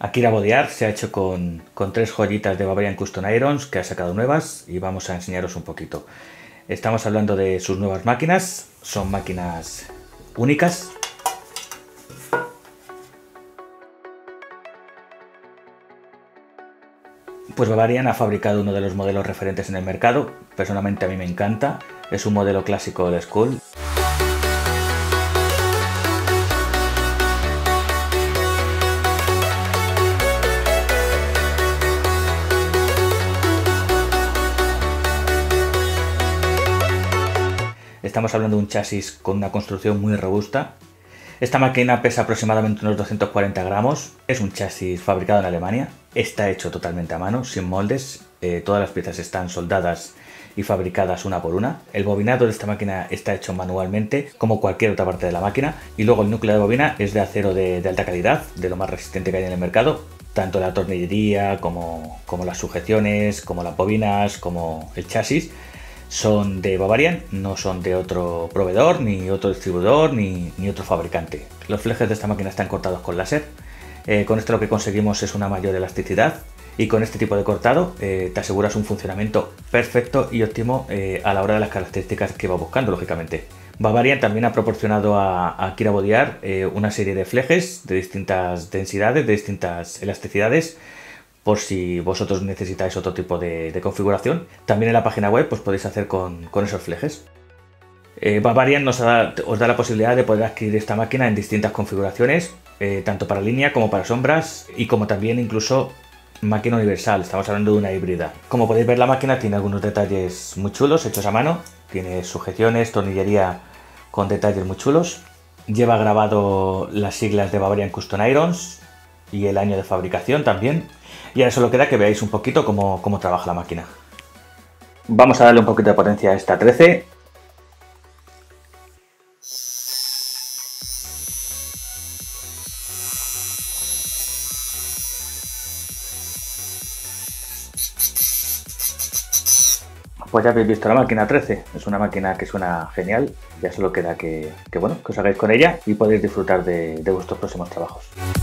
Akira Body Art se ha hecho con tres joyitas de Bavarian Custom Irons que ha sacado nuevas y vamos a enseñaros un poquito. Estamos hablando de sus nuevas máquinas, son máquinas únicas. Pues Bavarian ha fabricado uno de los modelos referentes en el mercado, personalmente a mí me encanta, es un modelo clásico old school. Estamos hablando de un chasis con una construcción muy robusta. Esta máquina pesa aproximadamente unos 240 gramos, es un chasis fabricado en Alemania, está hecho totalmente a mano, sin moldes, todas las piezas están soldadas y fabricadas una por una. El bobinado de esta máquina está hecho manualmente, como cualquier otra parte de la máquina, y luego el núcleo de bobina es de acero de alta calidad, de lo más resistente que hay en el mercado, tanto la tornillería como las sujeciones, como las bobinas, como el chasis. Son de Bavarian, no son de otro proveedor, ni otro distribuidor, ni otro fabricante. Los flejes de esta máquina están cortados con láser. Con esto lo que conseguimos es una mayor elasticidad y con este tipo de cortado te aseguras un funcionamiento perfecto y óptimo a la hora de las características que va buscando, lógicamente. Bavarian también ha proporcionado a Akira Body Art una serie de flejes de distintas densidades, de distintas elasticidades, por si vosotros necesitáis otro tipo de configuración. También en la página web pues podéis hacer con esos flejes. Bavarian os da la posibilidad de poder adquirir esta máquina en distintas configuraciones, tanto para línea como para sombras y como también incluso máquina universal, estamos hablando de una híbrida. Como podéis ver, la máquina tiene algunos detalles muy chulos hechos a mano, tiene sujeciones, tornillería con detalles muy chulos, lleva grabado las siglas de Bavarian Custom Irons y el año de fabricación también. Y ahora solo queda que veáis un poquito cómo trabaja la máquina. Vamos a darle un poquito de potencia a esta 13. Pues ya habéis visto la máquina 13, es una máquina que suena genial, ya solo queda que os hagáis con ella y podéis disfrutar de vuestros próximos trabajos.